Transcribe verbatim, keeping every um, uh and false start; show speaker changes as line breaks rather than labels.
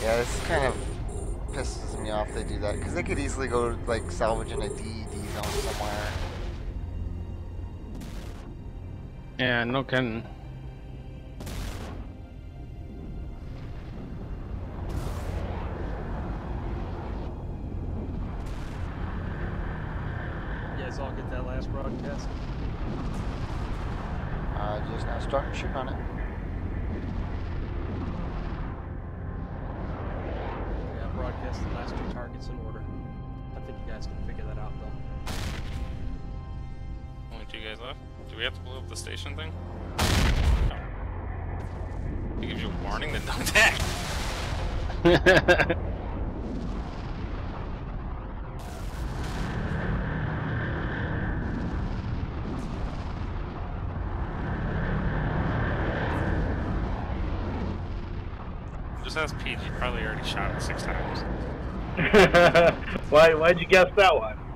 Yeah, this kind of pisses me off they do that, because they could easily go, like, salvage in a D E D zone somewhere.
Yeah, no kidding.
You guys all get that last broadcast?
Uh, just now start shooting on it.
Yeah, broadcast the last two targets in order. I think you guys can figure that out though.
Only two guys left? Do we have to blow up the station thing? No. It gives you a warning, then don't attack! Just ask Pete, he probably already shot it six times.
Why, why'd you guess that one?